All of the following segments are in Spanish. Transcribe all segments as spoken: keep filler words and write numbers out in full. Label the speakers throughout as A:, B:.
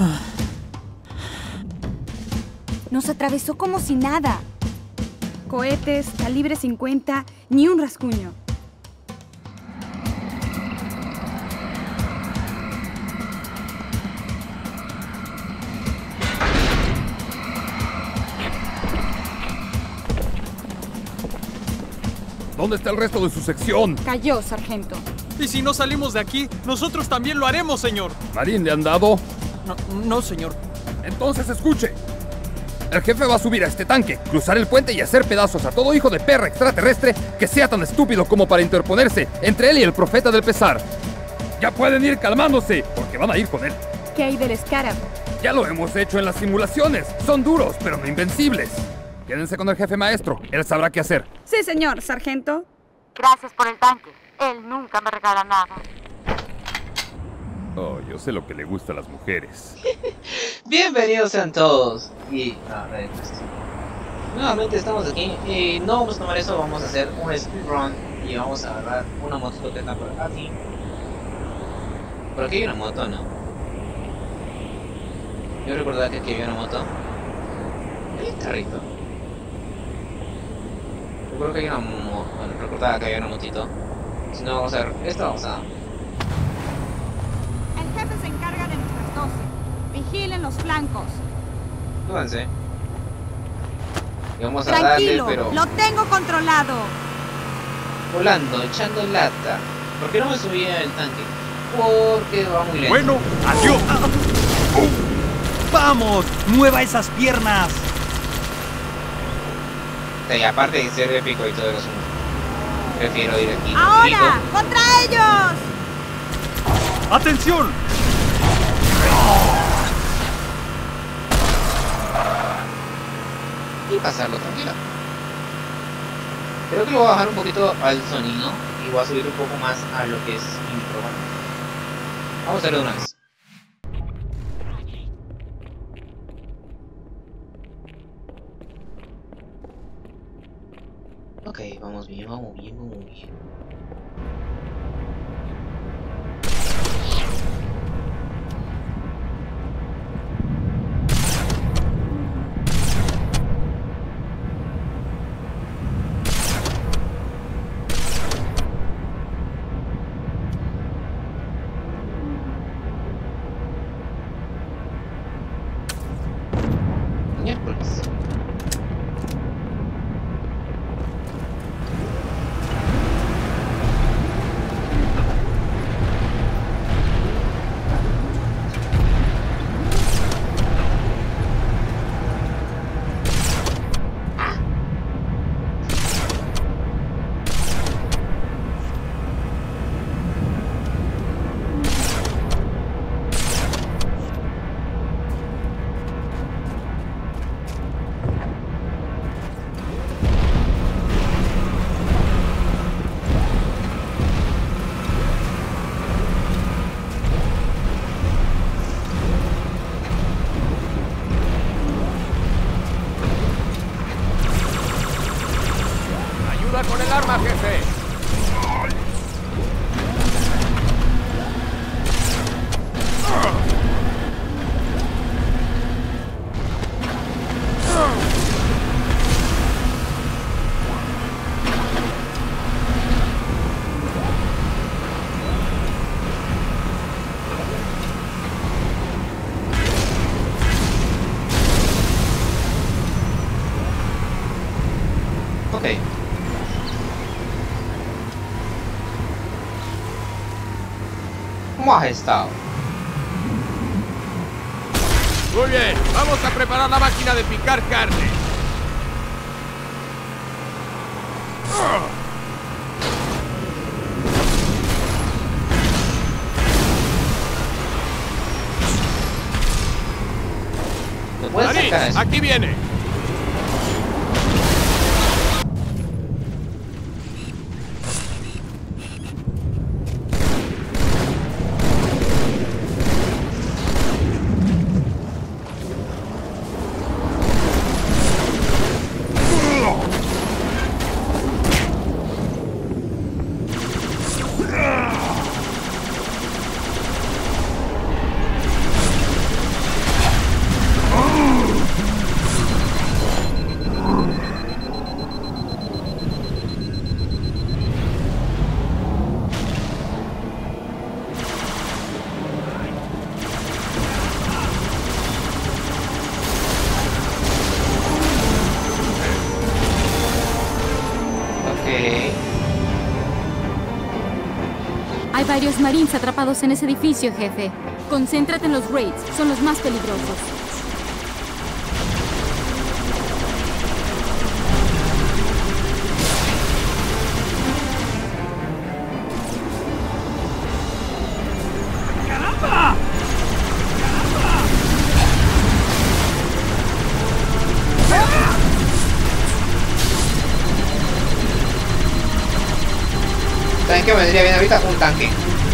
A: Nos atravesó como si nada. Cohetes, calibre cincuenta, ni un rasguño.
B: ¿Dónde está el resto de su sección?
A: Cayó, sargento.
C: Y si no salimos de aquí, nosotros también lo haremos, señor.
B: ¿Marín le han dado?
C: No, no, señor.
B: Entonces escuche. El jefe va a subir a este tanque, cruzar el puente y hacer pedazos a todo hijo de perra extraterrestre que sea tan estúpido como para interponerse entre él y el profeta del pesar. Ya pueden ir calmándose, porque van a ir con él.
A: ¿Qué hay del Scarab?
B: Ya lo hemos hecho en las simulaciones. Son duros, pero no invencibles. Quédense con el jefe maestro. Él sabrá qué hacer.
A: Sí, señor, sargento.
D: Gracias por el tanque. Él nunca me regala nada.
B: Oh, yo sé lo que le gusta a las mujeres.
E: Bienvenidos sean todos. Y a ver, pues, nuevamente estamos aquí. Y no vamos a tomar eso, vamos a hacer un speedrun. Y vamos a agarrar una motocicleta por aquí. Por aquí hay una moto, ¿no? Yo recordaba que aquí había una moto. Hay un carrito. Recuerdo que hay una moto. Bueno, recordaba que había una motito. Si no, vamos a ver. Esto vamos a.
A: El jefe se encarga de nuestras doce. Vigilen los flancos.
E: Súbanse. Y vamos a
A: Tranquilo,
E: darle, pero.
A: lo tengo controlado.
E: Volando, echando lata. ¿Por qué no me subí al tanque? Porque va muy lento.
C: Bueno, adiós. ¡Vamos! ¡Mueva esas piernas!
E: Y aparte de ser épico y todo eso, prefiero ir aquí.
A: ¡Ahora! ¡Contra ellos!
C: ¡Atención!
E: Y pasarlo tranquilo. Creo que lo voy a bajar un poquito al sonido y voy a subir un poco más a lo que es mi micrófono. Vamos a hacerlo de una vez. Ok, vamos bien, vamos bien, vamos bien. Miércoles.
B: Con el arma, jefe.
E: Ok. ¿Cómo has estado?
B: Muy bien, vamos a preparar la máquina de picar carne.
E: ¿Me puedes sacar eso?
B: Aquí viene.
A: Hay varios marines atrapados en ese edificio, jefe. Concéntrate en los raids, son los más peligrosos.
C: ¡Caramba!
E: ¿Saben qué me vendría bien ahorita? Un tanque.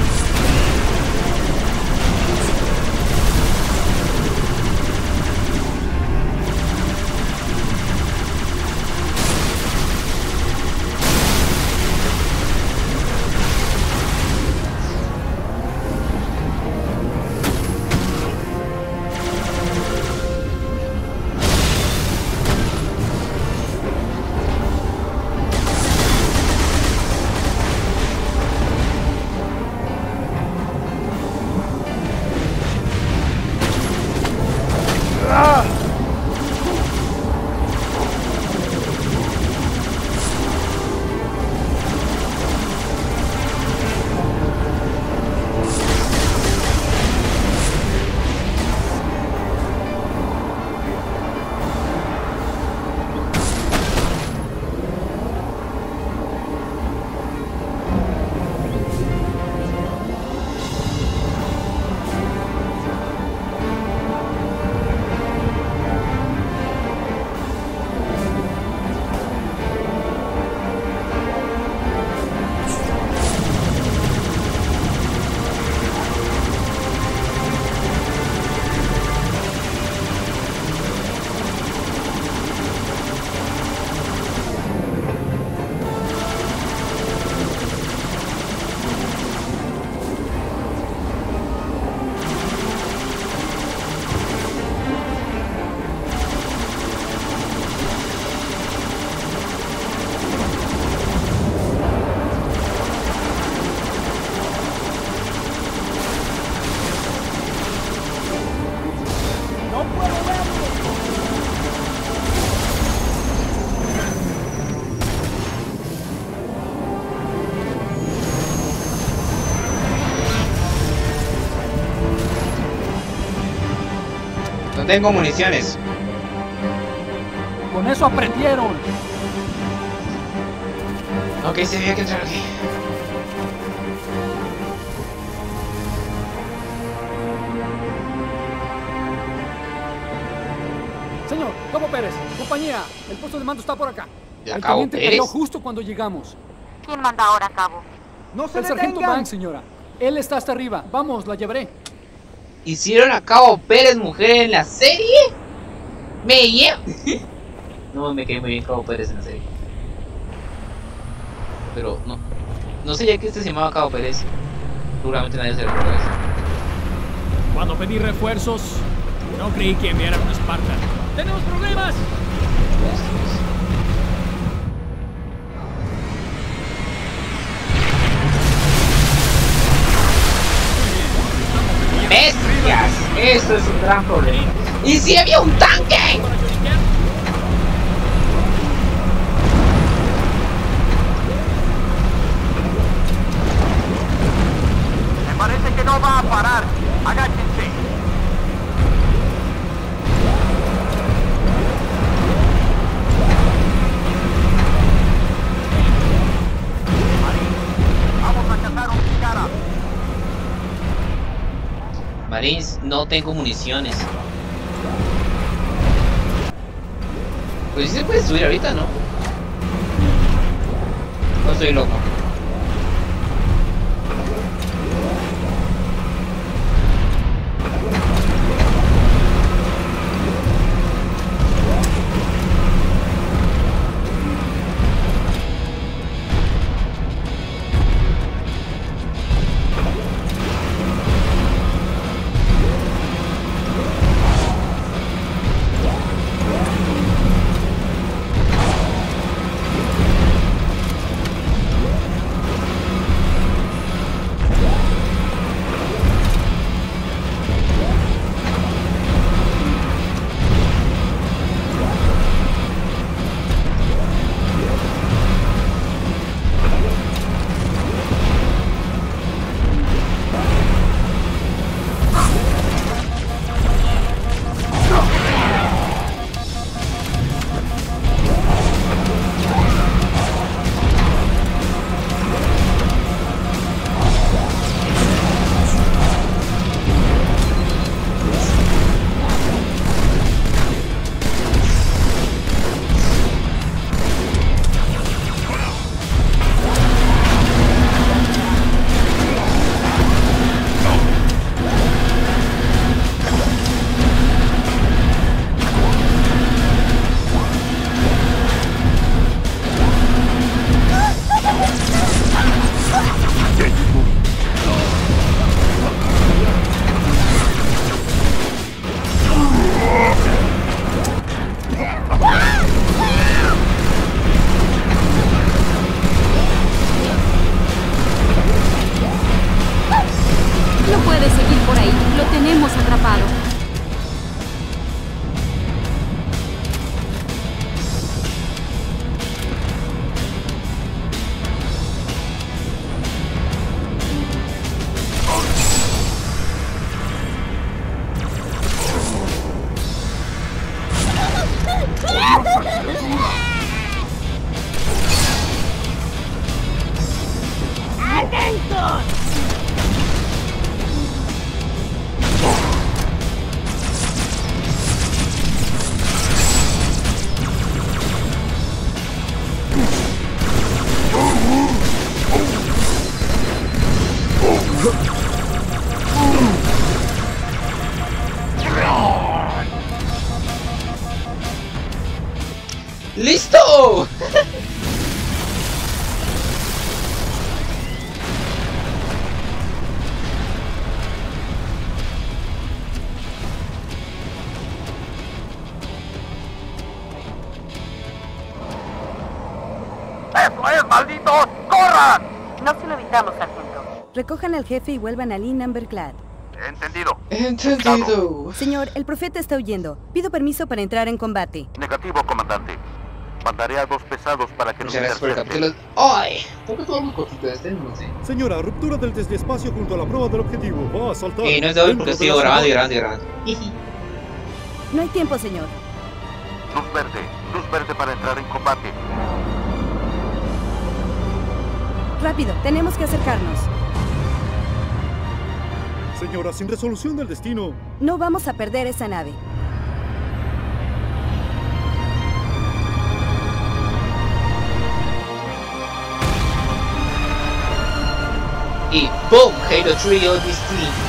E: Tengo municiones.
C: Con eso aprendieron.
E: Ok, se había que entrar aquí.
C: Señor, Cabo Pérez, compañía, el puesto de mando está por acá.
E: ¿El
C: El
E: Cabo
C: teniente
E: Pérez?
C: cayó justo cuando llegamos.
D: ¿Quién manda ahora, cabo?
C: No se el sargento Banks, señora. Él está hasta arriba. Vamos, la llevaré.
E: ¿Hicieron a Cabo Pérez mujer en la serie? Me llevo. No, me quedé muy bien Cabo Pérez en la serie. Pero no. No sé ya que este se llamaba Cabo Pérez. Seguramente nadie se recuerda eso.
C: Cuando pedí refuerzos, no creí que enviaran un Spartan. ¡Tenemos problemas!
E: ¡Bestias! Eso es un gran problema. ¡Y si había un tanque!
F: Me parece que no va a parar. Agáchense. Vamos a cazar un cara.
E: Marines, no tengo municiones. Pues sí se puede subir ahorita, ¿no? No estoy loco. ¡Listo!
F: ¡Eso es, malditos! ¡Corran!
D: No se lo evitamos, sargento.
A: Recojan al jefe y vuelvan a Lee Numberclad.
F: Entendido.
E: Entendido.
A: Señor, el profeta está huyendo. Pido permiso para entrar en combate.
F: Negativo, comandante. Mandaré a dos pesados para que nos
E: Muchas gracias por el
F: intercepten.
E: capítulo. ¡Ay! ¿Por qué todo muy cortito este? No sé.
G: Señora, ruptura del despacio junto a la prueba del objetivo. Va a saltar.
E: Y no es de hoy porque
G: Dentro
E: sigo
G: de la
E: grabando y
G: ciudad.
E: grabando y grabando.
A: No hay tiempo, señor.
F: Luz verde. Luz verde para entrar en combate.
A: Rápido, tenemos que acercarnos.
G: Señora, sin resolución del destino.
A: No vamos a perder esa nave.
E: Y ¡boom! Halo tres Odyssey.